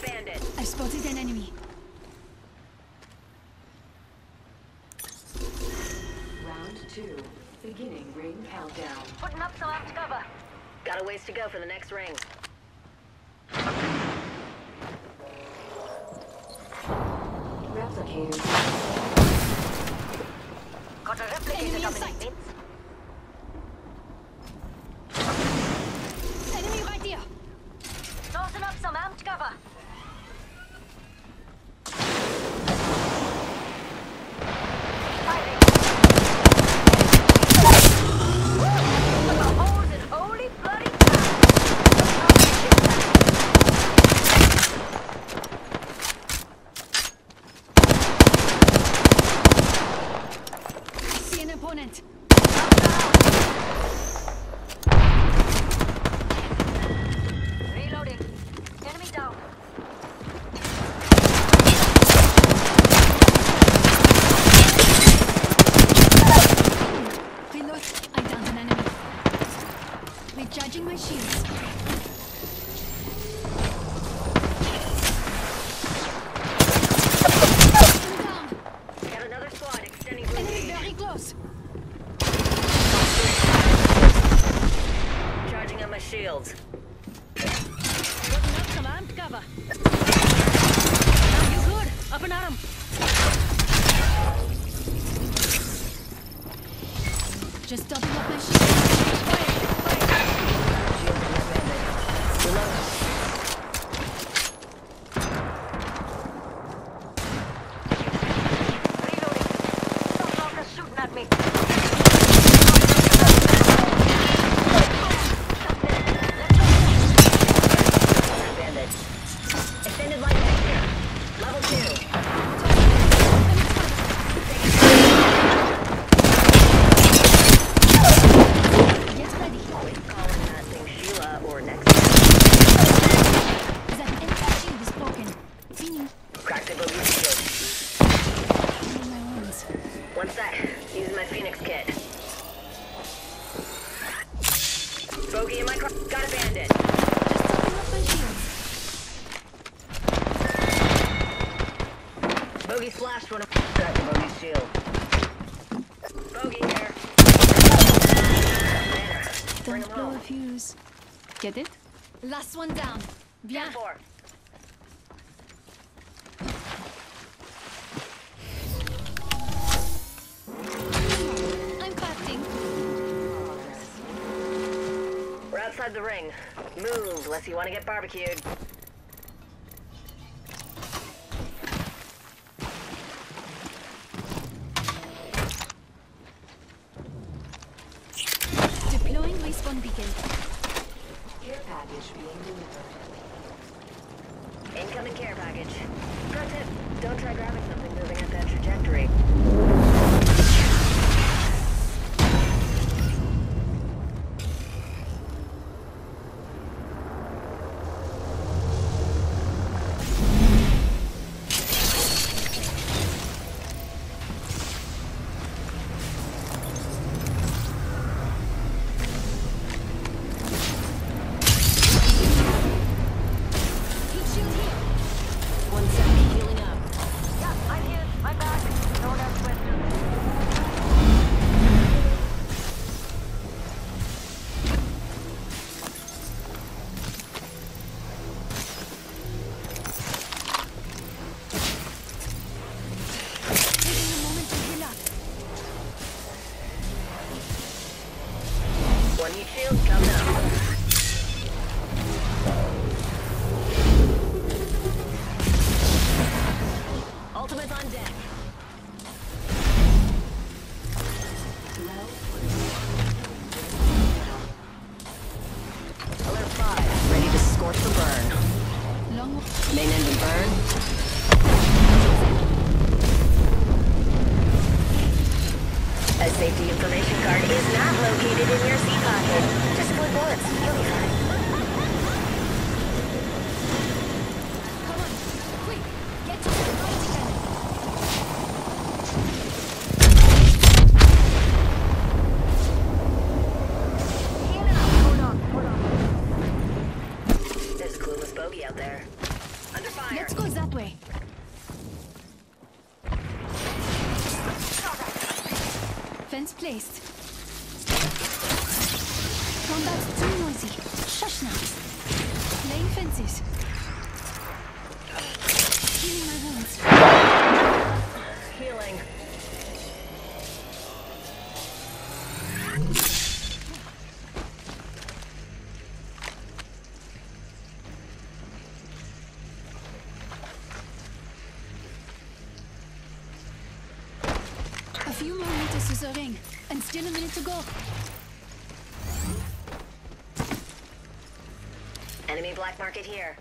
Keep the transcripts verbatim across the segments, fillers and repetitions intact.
bandit. I spotted an enemy. Round two. Beginning ring countdown. Putting up some amped cover. Got a ways to go for the next ring. Replicator. Got a replicator Enemy in coming sight. in. Enemy right there. Tossing up some amped cover. Fighting. Woo! The holes in holy bloody I see an opponent. Reloading. Enemy down. Reload. I downed an enemy. Recharging my shields. I'm down. Got another squad extending to Enemy engage. very close. Charging on my shields. Putting up some amped cover. Now you good. Up and at 'em. Just double up my shield. Reloading. Some fuckers shooting at me. Bandit. Extended light mag here. Level two. Get ready. Quit calling that thing Sheila or next. That enemy shield is broken. Fini. Cracked the bogey shield. Healing my wounds. One sec. Using my Phoenix kit. Bogey in my car. Got a bandit. Just topping up my shields. Bogey flashed one of Cracked the bogey shield. Bogey there. Banner. Bring Don't him blow a home. fuse. Get it? Last one down. Bien. Four. I'm crafting. We're outside the ring. Move, unless you want to get barbecued. Deploying respawn beacon. Care package being delivered. Incoming care package. Pro tip, don't try grabbing something moving at that trajectory. Heat shield here. One sec, healing up. Yeah, I'm here. I'm back. No one else went through. Taking a moment to heal up. One heat shield coming up. Ultimate on deck. Alert five, ready to scorch the burn. Long Main engine burn. A safety information card is not located in your seat pocket. Just click bullets. You'll be fine. Come on, quick, get to the right again. way. Fence placed. Combat's too noisy. Shush now. Laying fences. Healing my wounds. Healing. A few more meters to the ring, and still a minute to go. Enemy black market here.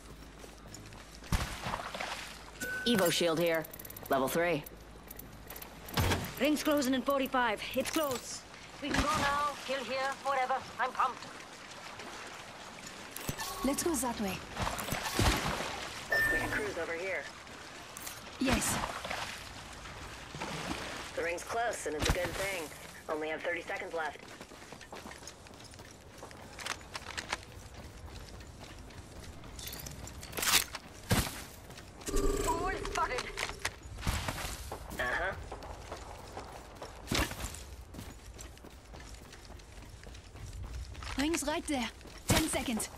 Evo shield here. Level three. Ring's closing in forty-five. It's close. We can go now, kill here, whatever. I'm pumped. Let's go that way. We can cruise over here. Yes. The ring's close, and it's a good thing. Only have thirty seconds left. Oh, it's spotted. Uh-huh. Ring's right there. Ten seconds.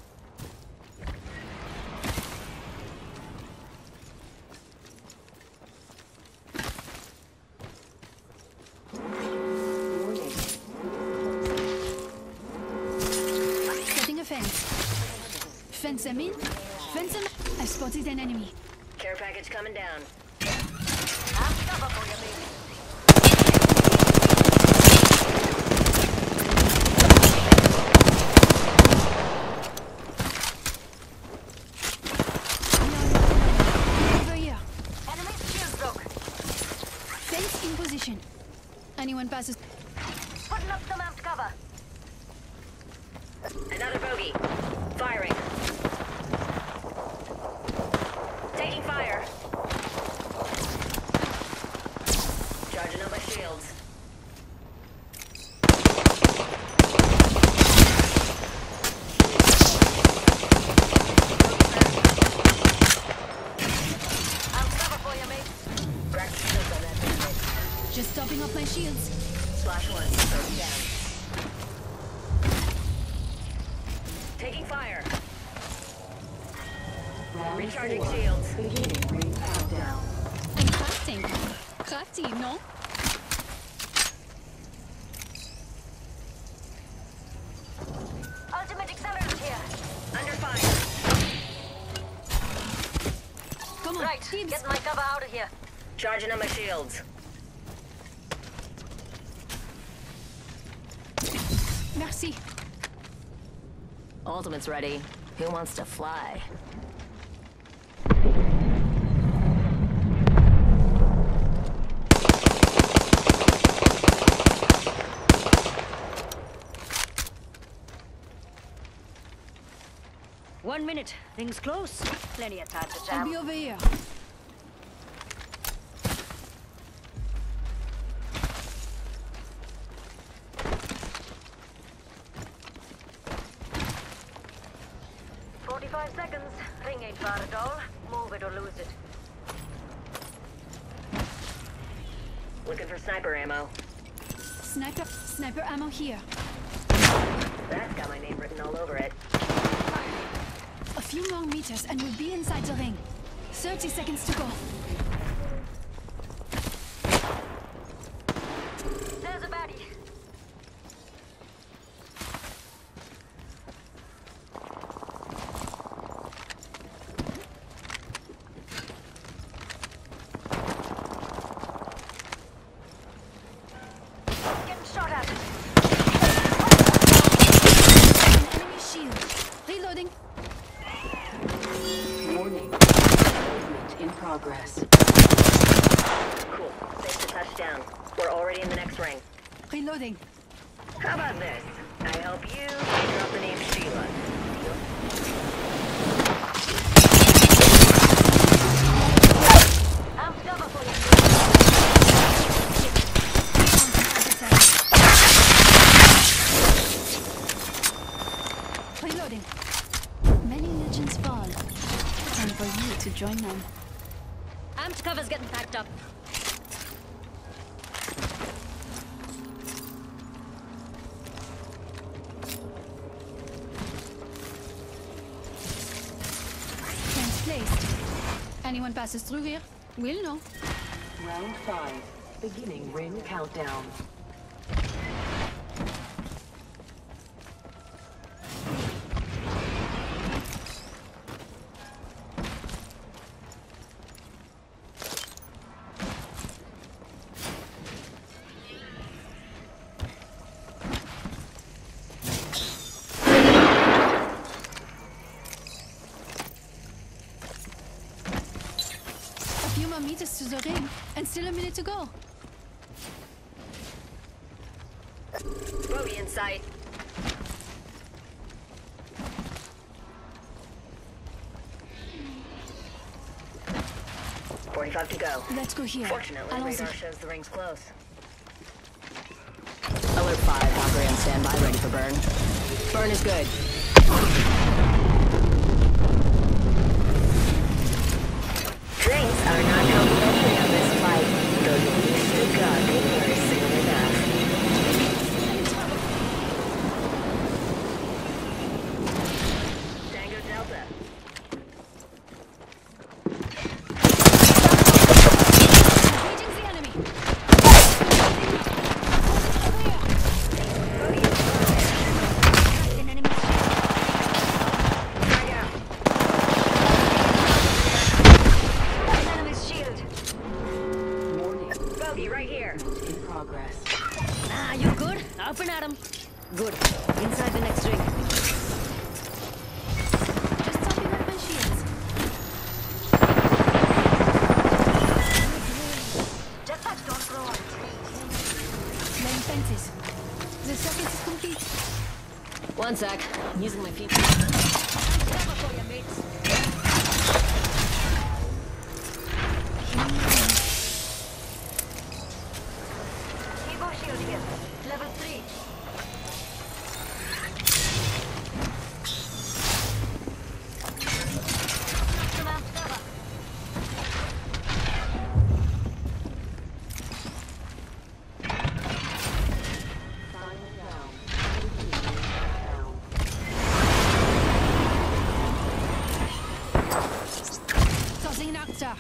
Setting a fence. Fence them in. Fence them. I spotted an enemy. Care package coming down. I'm cover for you, baby. Over here. Enemy's shield broke. Fence in position. Anyone passes. Putting up some amped cover. Another bogey. Firing. Taking fire. Charging up my shields. I'm cover for you, mate. Cracked the shields on that thing. Just topping up my shields. Splash one. Thirty down. Taking fire. Round Recharging four. shields. Beginning ring countdown. I'm crafting. Crafty, no? Ultimate accelerant here. Under fire. Come on, Right, teams. get my cover out of here. Charging on my shields. Merci. Ultimate's ready. Who wants to fly? One minute. Ring's close. Plenty of time to I'll jam. be over here. Forty-five seconds. Ring ain't far at all. Move it or lose it. Looking for sniper ammo. Sniper, sniper ammo here. That's got my name written all over it. A few more meters and we'll be inside the ring. Thirty seconds to go. There's a baddie. Getting shot at. An enemy shield. Reloading. Warning. Movement in progress. Cool. Safe to touch down. We're already in the next ring. Reloading. How about this? I help you figure out the name Sheila. I'm cover for you. Reloading. Many legends fall. Time for you to join them. Amped cover's getting packed up. Fence placed. Anyone passes through here, we'll know. Round five. Beginning ring countdown. A few more meters to the ring, and still a minute to go. Bogey in sight. forty-five to go. Let's go here. Fortunately, Allons-y. radar shows the ring's close. Alert five, Valkyrie on standby, ready for burn. Burn is good. Drinks are not complimentary on this flight, though you'll be stood guard very soon enough. Tango Delta. Engaging the enemy. Bogey in sight. An enemy Frag out. enemy's shield. Warning. Bogey right here. In progress. Ah, you good? Up and at him. Good. Inside the next ring. Just topping up my shields. Jetpacks don't throw out. Laying fences. The circuit is complete. One sec. I'm using my feet. Cover for you, mates. Evo shield here. Level three. Come on, cover. Final round. Down. Tossing an Arcstar.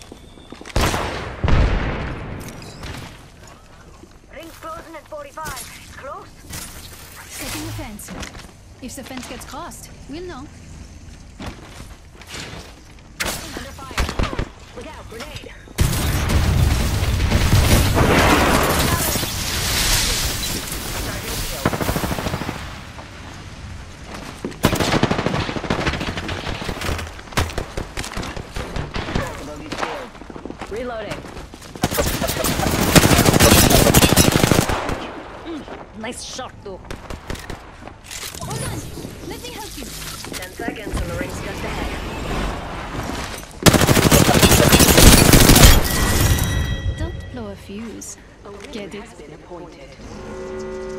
Ring's closing at forty-five. It's close. Setting the fence. If the fence gets crossed, we'll know. Under fire. Look out, grenade. Bogey's field. Reloading. Nice shot, though. Hold on. Let me help you. Ten seconds and the ring's just ahead. Don't blow a fuse. A winner Get it? has been appointed.